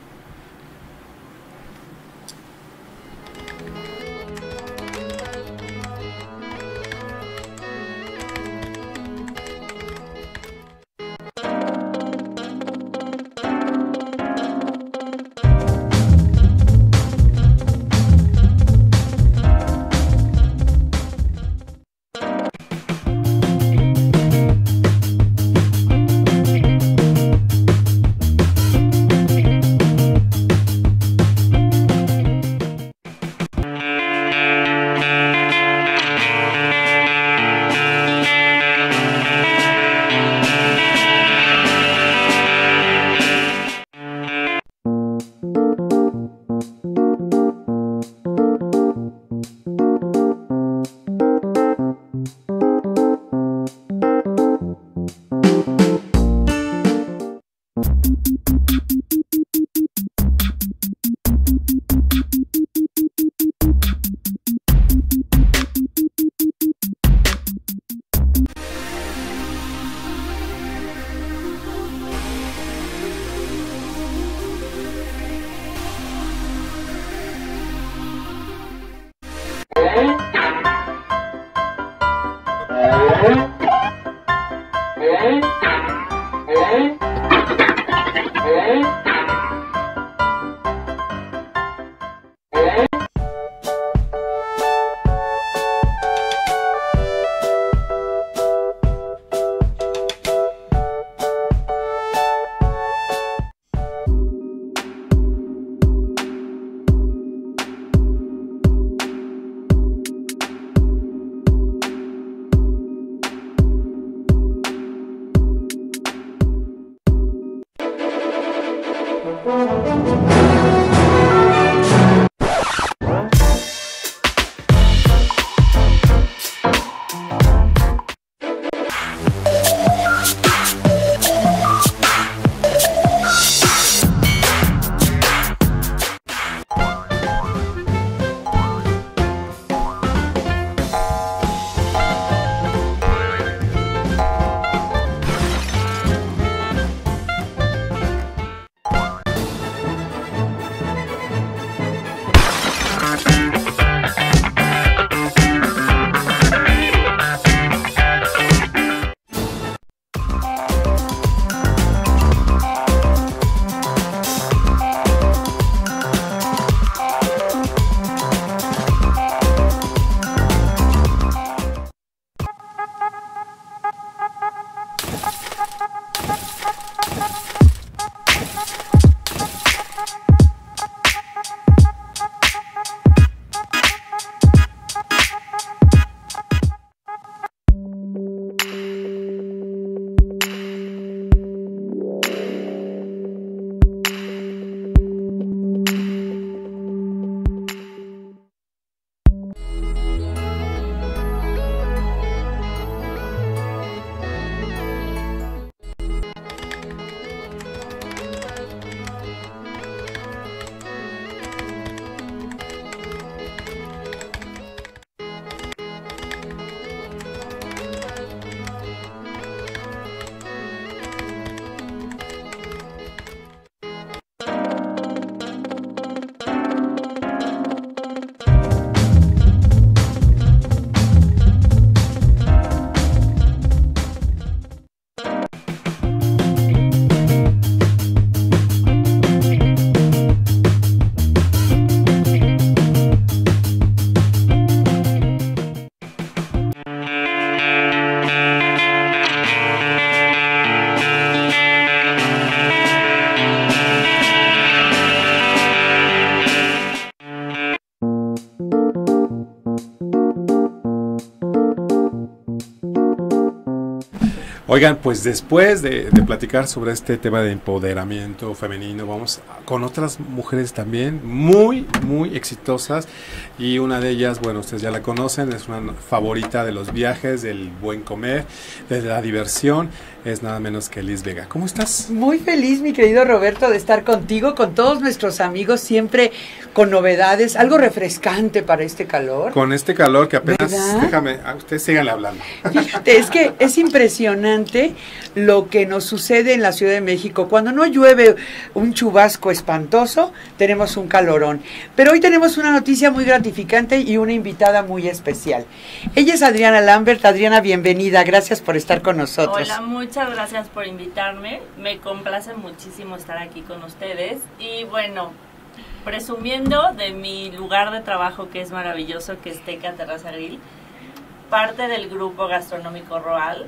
Oigan, pues después de platicar sobre este tema de empoderamiento femenino, vamos con otras mujeres también muy, muy exitosas, y una de ellas, bueno, ustedes ya la conocen, es una favorita de los viajes, del buen comer, de la diversión, es nada menos que Liz Vega. ¿Cómo estás? Muy feliz, mi querido Roberto, de estar contigo, con todos nuestros amigos, siempre con novedades, algo refrescante para este calor. Con este calor que apenas, ¿verdad? déjame, a ustedes síganle hablando. Fíjate, es que es impresionante lo que nos sucede en la Ciudad de México. Cuando no llueve un chubasco espantoso, tenemos un calorón. Pero hoy tenemos una noticia muy gratificante y una invitada muy especial. Ella es Adriana Lambert. Adriana, bienvenida. Gracias por estar con nosotros. Hola, muchas gracias por invitarme. Me complace muchísimo estar aquí con ustedes. Y bueno, presumiendo de mi lugar de trabajo, que es maravilloso, que es Teca Terraza Grill, parte del grupo gastronómico Roal,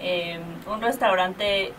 un restaurante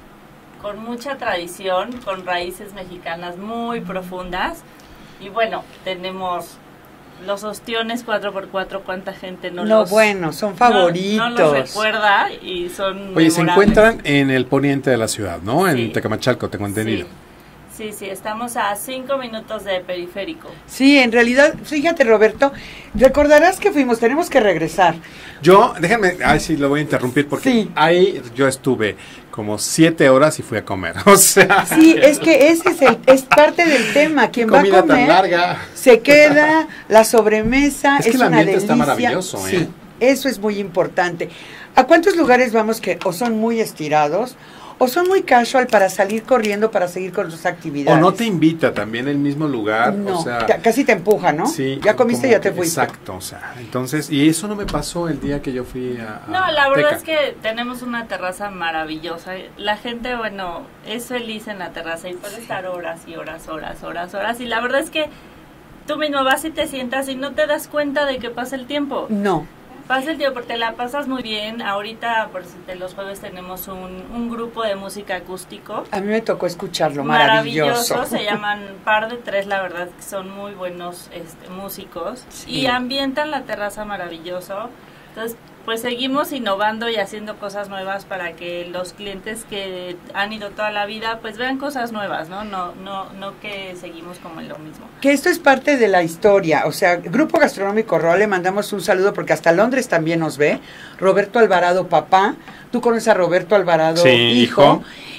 con mucha tradición, con raíces mexicanas muy profundas. Y bueno, tenemos los ostiones 4x4, cuánta gente bueno, son favoritos. No los recuerda y son Oye, se memorables. encuentran en el poniente de la ciudad, ¿no? En Sí. Tecamachalco, tengo entendido. Sí, estamos a 5 minutos de periférico. Sí, en realidad, fíjate, Roberto, recordarás que tenemos que regresar. Yo, déjenme, sí, lo voy a interrumpir porque Sí. ahí yo estuve como 7 horas y fui a comer, o sea. Sí, es que ese es parte del tema. Quien va a comida comer tan larga. se queda, la sobremesa Es que es el una ambiente está delicia. maravilloso, ¿eh? Sí, eso es muy importante. ¿A cuántos lugares vamos que o son muy estirados o son muy casual para salir corriendo para seguir con sus actividades? O no te invita también el mismo lugar, No, o sea. casi te empuja, ¿no? Sí, ya comiste, como ya te que- fuiste. Exacto, o sea, entonces, y eso no me pasó el día que yo fui a No, la verdad Teca. es que tenemos una terraza maravillosa. La gente, bueno, es feliz en la terraza y puede estar horas y horas. Y la verdad es que tú mismo vas y te sientas y no te das cuenta de que pasa el tiempo. No. Pasa el tiempo porque la pasas muy bien. Ahorita, por si los jueves, tenemos un grupo de música acústico. A mí me tocó escucharlo, maravilloso. Se llaman Par de Tres, la verdad que son muy buenos músicos. Sí. Y ambientan la terraza maravilloso. Entonces, pues seguimos innovando y haciendo cosas nuevas para que los clientes que han ido toda la vida pues vean cosas nuevas, ¿no? No que seguimos como en lo mismo. Que esto es parte de la historia, o sea, Grupo Gastronómico Roal, le mandamos un saludo porque hasta Londres también nos ve. Roberto Alvarado, papá, tú conoces a Roberto Alvarado, Sí, hijo.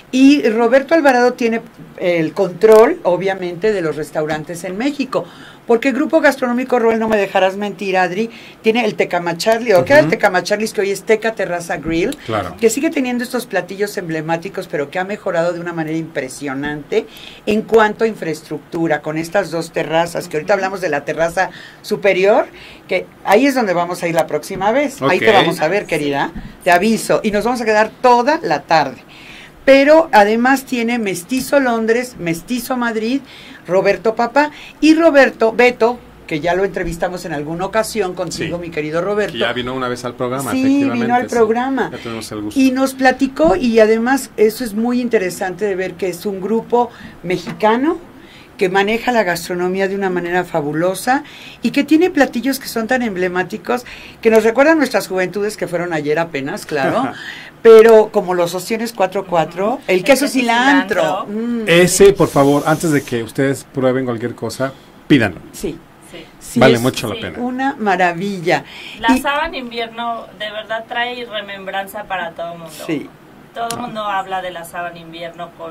Y Roberto Alvarado tiene el control, obviamente, de los restaurantes en México. Porque el Grupo Gastronómico Roal, no me dejarás mentir, Adri, tiene el Tecamacharli, o que era el Tecamacharli, que hoy es Teca Terraza Grill, Claro. que sigue teniendo estos platillos emblemáticos, pero que ha mejorado de una manera impresionante en cuanto a infraestructura, con estas dos terrazas, que ahorita hablamos de la terraza superior, que ahí es donde vamos a ir la próxima vez. Ahí te Ok. vamos a ver, querida, te aviso, y nos vamos a quedar toda la tarde. Pero además tiene Mestizo Londres, Mestizo Madrid, Roberto Papá y Beto, que ya lo entrevistamos en alguna ocasión contigo, Sí. mi querido Roberto. Que ya vino una vez al programa, Sí, efectivamente. vino al sí. programa. Ya tuvimos el gusto. Y nos platicó, y además eso es muy interesante de ver que es un grupo mexicano que maneja la gastronomía de una manera fabulosa y que tiene platillos que son tan emblemáticos que nos recuerdan nuestras juventudes que fueron ayer apenas, claro, pero como los ostiones 4x4, el queso cilantro. Ese, por favor, antes de que ustedes prueben cualquier cosa, pídanlo. Sí, Sí. sí, Vale es mucho la pena. una maravilla. La Y- sábana invierno de verdad trae remembranza para todo el mundo. Sí. Todo el mundo habla de la sábana invierno con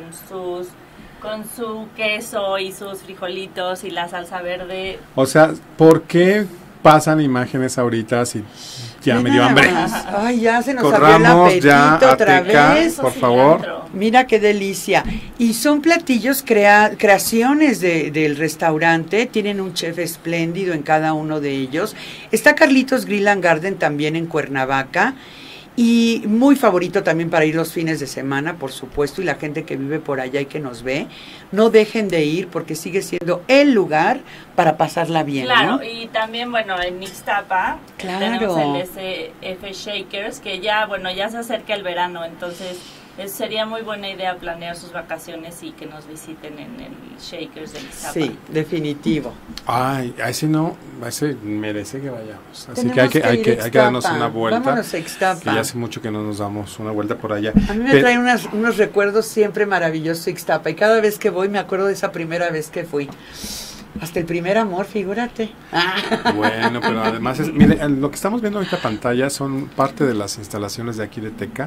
su queso y sus frijolitos y la salsa verde. O sea, ¿por qué pasan imágenes ahorita si ya me dio Nada hambre? más. Ay, ya se nos abrió el Corramos apetito ya a otra Teca, vez. por Queso favor. cilantro. Mira qué delicia. Y son platillos, creaciones del restaurante. Tienen un chef espléndido en cada uno de ellos. Está Carlitos Grill and Garden también en Cuernavaca. Y muy favorito también para ir los fines de semana, por supuesto. Y la gente que vive por allá y que nos ve, no dejen de ir porque sigue siendo el lugar para pasarla bien, Claro, ¿no? y también, bueno, en Ixtapa Claro. tenemos el SF Shakers, que ya, bueno, ya se acerca el verano, entonces sería muy buena idea planear sus vacaciones y que nos visiten en el Shakers de Iztapa. Sí, definitivo. Ay, a ese no, a ese merece que vayamos. Así Tenemos que hay ir a que darnos Ixtapa. una vuelta. Vámonos a Ixtapa. Que ya hace mucho que no nos damos una vuelta por allá. A mí me traen unos recuerdos siempre maravillosos Ixtapa, y cada vez que voy me acuerdo de esa primera vez que fui. Hasta el primer amor, figúrate. Bueno, pero además, mire, lo que estamos viendo ahorita en pantalla son parte de las instalaciones de aquí de Teca,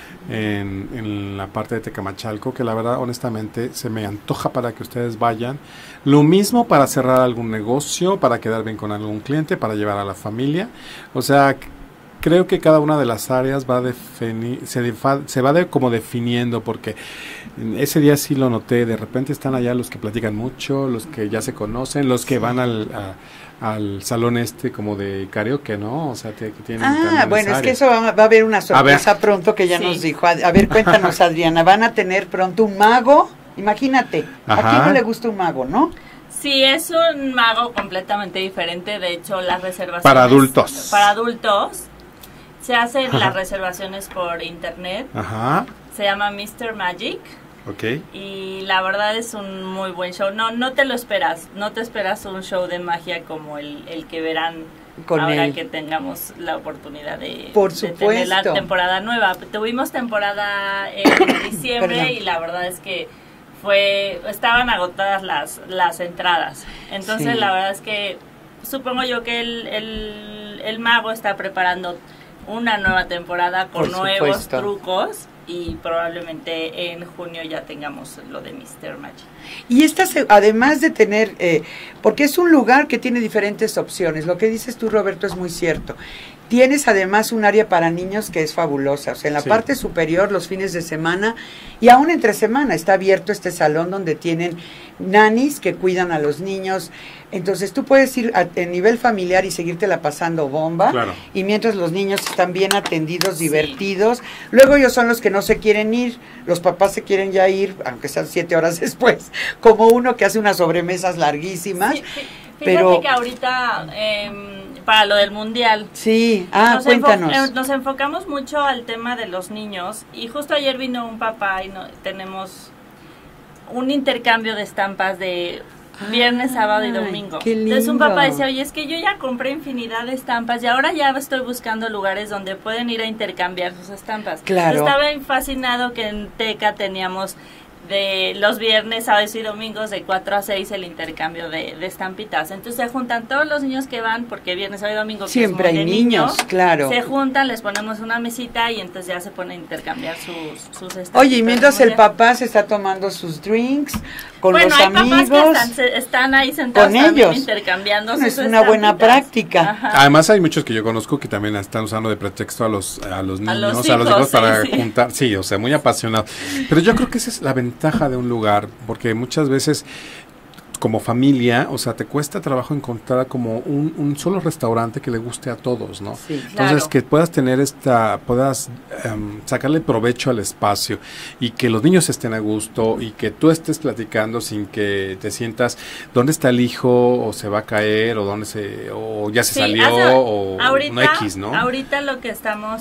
en la parte de Tecamachalco, que la verdad, honestamente, se me antoja para que ustedes vayan. Lo mismo para cerrar algún negocio, para quedar bien con algún cliente, para llevar a la familia. O sea, creo que cada una de las áreas va a se va como definiendo, porque ese día sí lo noté, de repente están allá los que platican mucho, los que ya se conocen, los que van al salón como de karaoke, ¿no? O sea, que tienen bueno, es que eso va a haber una sorpresa pronto que ya Sí. nos dijo. A ver, cuéntanos, Adriana, van a tener pronto un mago, imagínate, ¿a quién no le gusta un mago, no? Sí, es un mago completamente diferente. De hecho, las reservaciones... Para adultos. Para adultos. Se hacen Ajá. las reservaciones por internet. Ajá, Se llama Mr. Magic. ok. Y la verdad es un muy buen show. No te lo esperas. No te esperas un show de magia como el que verán Con ahora él. que tengamos la oportunidad de Por de tener la supuesto. temporada nueva. Tuvimos temporada en diciembre Perdón. y la verdad es que estaban agotadas las entradas. Entonces Sí. la verdad es que supongo yo que el mago está preparando una nueva temporada con Por nuevos supuesto. trucos y probablemente en junio ya tengamos lo de Mr. Magic. Y además de tener, porque es un lugar que tiene diferentes opciones, lo que dices tú, Roberto, es muy cierto. Tienes además un área para niños que es fabulosa, o sea, en la Sí. parte superior los fines de semana y aún entre semana está abierto este salón donde tienen nannies que cuidan a los niños. Entonces tú puedes ir a nivel familiar y seguírtela pasando bomba, Claro. y mientras los niños están bien atendidos, divertidos. Luego ellos son los que no se quieren ir, los papás se quieren ya ir, aunque sean 7 horas después, como uno que hace unas sobremesas larguísimas. Sí, fíjate pero- que ahorita para lo del mundial Sí, cuéntanos. nos enfocamos mucho al tema de los niños y justo ayer vino un papá y tenemos un intercambio de estampas de viernes, sábado y Ay, domingo. qué Entonces un lindo. papá decía, oye, es que yo ya compré infinidad de estampas y ahora ya estoy buscando lugares donde pueden ir a intercambiar sus estampas. Claro. Estaba fascinado que en Teca teníamos de los viernes, sábados y domingos de 4 a 6 el intercambio de estampitas. Entonces se juntan todos los niños que van, porque viernes, sábado y domingo que es Siempre muy hay de niños, claro. se juntan, les ponemos una mesita y entonces ya se ponen a intercambiar sus estampitas. Oye, y mientras el Muy bien. papá se está tomando sus drinks con Bueno, los hay amigos. papás que están ahí sentados con también ellos. intercambiando Bueno, sus es una buena estampitas. práctica. Ajá. Además hay muchos que yo conozco que también están usando de pretexto a los niños, los a los hijos hijos, para sí, sí. juntar, sí, o sea, muy apasionados. Pero yo creo que esa es la ventaja de un lugar, porque muchas veces como familia, o sea, te cuesta trabajo encontrar como un solo restaurante que le guste a todos, ¿no? Sí, Entonces, claro. que puedas tener puedas sacarle provecho al espacio y que los niños estén a gusto y que tú estés platicando sin que te sientas, ¿dónde está el hijo? O se va a caer, o o ya se Sí, salió, o ahorita, no X, ¿no? Ahorita lo que estamos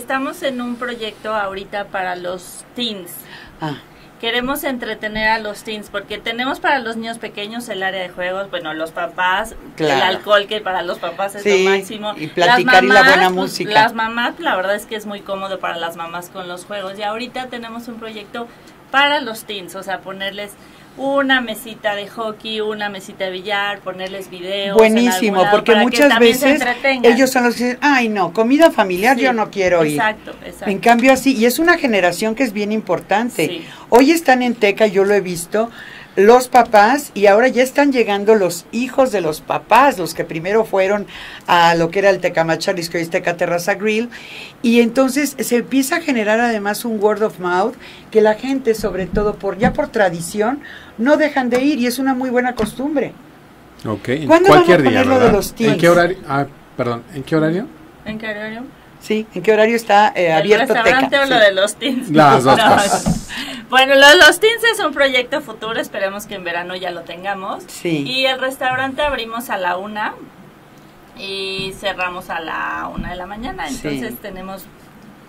en un proyecto ahorita para los teens. Ah, Queremos entretener a los teens porque tenemos para los niños pequeños el área de juegos, bueno, los papás, Claro. el alcohol que para los papás es Sí, lo máximo. y platicar y la buena pues, música. Las mamás, la verdad es que es muy cómodo para las mamás con los juegos y ahorita tenemos un proyecto para los teens, o sea, ponerles una mesita de hockey, una mesita de billar, ponerles videos. buenísimo, en algún lado porque para que muchas también se veces entretengan. ellos son los que dicen, ay no, comida familiar Sí, yo no quiero ir. Exacto, exacto. En cambio así, y es una generación que es bien importante. Sí. Hoy están en Teca, yo lo he visto, los papás, y ahora ya están llegando los hijos de los papás, los que primero fueron a lo que era el Tecamachalco, que hoy es Teca Terraza Grill, y entonces se empieza a generar además un word of mouth, que la gente, sobre todo por tradición, no dejan de ir, y es una muy buena costumbre. Ok, en ¿Cuándo cualquier van a día, poner lo de ¿verdad? los teens? ¿En qué horario? Perdón, ¿en qué horario? ¿En qué horario? Sí, ¿en qué horario está ¿El abierto restaurante Teca? o lo Sí. de los teens? Las dos No. cosas. Bueno, los teens es un proyecto futuro, esperemos que en verano ya lo tengamos. Sí. Y el restaurante abrimos a la 1 y cerramos a la 1 de la mañana, Sí. entonces tenemos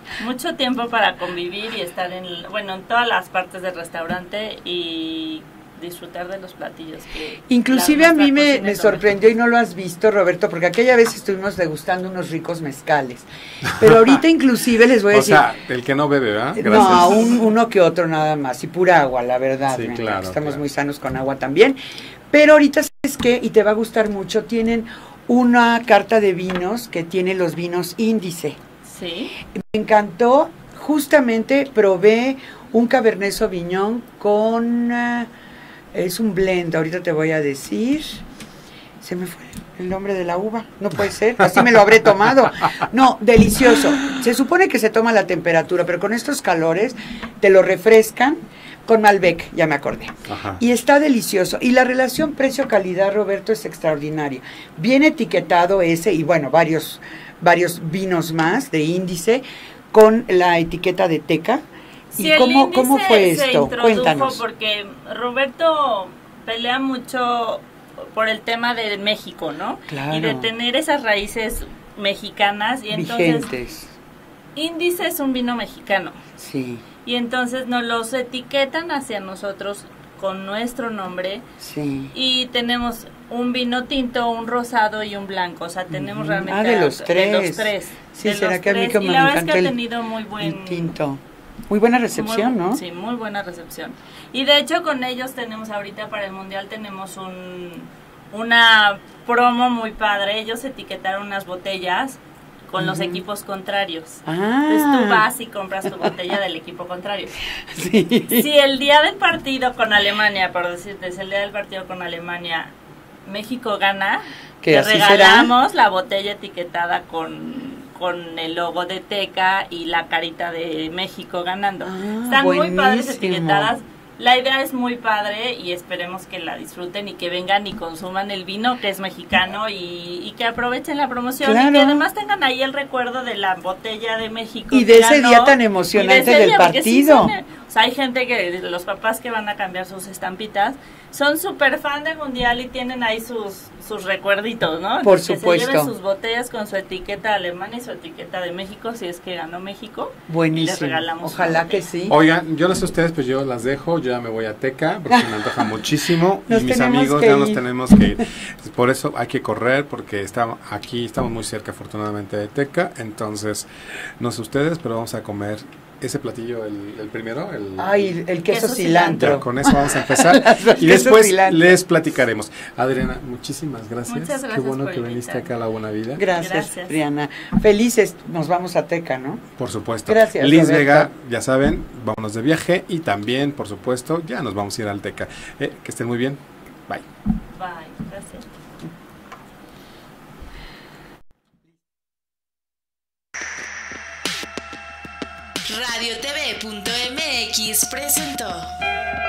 Mucho tiempo para convivir y estar en todas las partes del restaurante y disfrutar de los platillos que inclusive a mí me sorprendió, y no lo has visto, Roberto, porque aquella vez estuvimos degustando unos ricos mezcales, pero ahorita inclusive les voy a decir, o sea, el que no bebe, ¿verdad? Gracias. no, uno que otro nada más, y pura agua, la verdad. Sí, claro, estamos claro. muy sanos con agua también, pero ahorita, ¿sabes qué? Y te va a gustar mucho, tienen una carta de vinos que tiene los vinos índice. Sí. Me encantó, justamente probé un Cabernet Sauvignon con, es un blend, ahorita te voy a decir, se me fue el nombre de la uva, no puede ser, así me lo habré tomado. No, delicioso, se supone que se toma la temperatura, pero con estos calores te lo refrescan con Malbec, ya me acordé. Ajá. Y está delicioso. Y la relación precio-calidad, Roberto, es extraordinaria. Bien etiquetado ese, y bueno, varios vinos más de índice, con la etiqueta de Teca. Sí, ¿Y cómo fue se esto? introdujo Cuéntanos. porque Roberto pelea mucho por el tema de México, ¿no? Claro. Y de tener esas raíces mexicanas, y entonces Vigentes. Índice es un vino mexicano. Sí, Y entonces nos los etiquetan hacia nosotros con nuestro nombre, sí. y tenemos un vino tinto, un rosado y un blanco. O sea, tenemos realmente de los tres. De los tres. Sí, de será los que a mí tres. como Y me la verdad es encanta que ha el- tenido muy buen El tinto. Muy buena recepción, muy- ¿no? Sí, muy buena recepción. Y de hecho con ellos tenemos ahorita para el Mundial tenemos una promo muy padre. Ellos etiquetaron unas botellas con los equipos contrarios. Entonces tú vas y compras tu botella del equipo contrario. Sí. Si el día del partido con Alemania, por decirte, si el día del partido con Alemania México gana, Que te así regalamos la botella etiquetada con el logo de Teca y la carita de México ganando. Ah, Están muy padres buenísimo. etiquetadas. La idea es muy padre y esperemos que la disfruten y que vengan y consuman el vino que es mexicano y que aprovechen la promoción, Claro. y que además tengan ahí el recuerdo de la botella de México. Y de que ese ganó, día tan y de emocionante ese del día, porque sí partido. o sea, hay gente que, los papás que van a cambiar sus estampitas, son súper fan del Mundial y tienen ahí sus recuerditos, ¿no? Por Que se supuesto. lleven sus botellas con su etiqueta alemana y su etiqueta de México, si es que ganó México. Y les Buenísimo. regalamos Ojalá una que botella. sí. Oigan, yo no sé ustedes, pues yo las dejo, yo ya me voy a Teca, porque me antoja muchísimo, y Nos mis tenemos amigos que ya nos ir. tenemos que ir. Por eso hay que correr, porque estamos muy cerca afortunadamente de Teca, entonces, no sé ustedes, pero vamos a comer ese platillo, el primero, Ay, el queso Queso cilantro. Ya, con eso vamos a empezar Los y quesos después cilantro. les platicaremos. Adriana, muchísimas gracias. Muchas gracias Qué bueno por que viniste invitarme. acá a La Buena Vida. Gracias, Gracias. Adriana. Felices, nos vamos a Teca, ¿no? Por supuesto. Gracias, Liz Roberto. Vega, ya saben, vámonos de viaje y también, por supuesto, ya nos vamos a ir al Teca. Que estén muy bien. Bye. Bye, gracias. Radiotv.mx presentó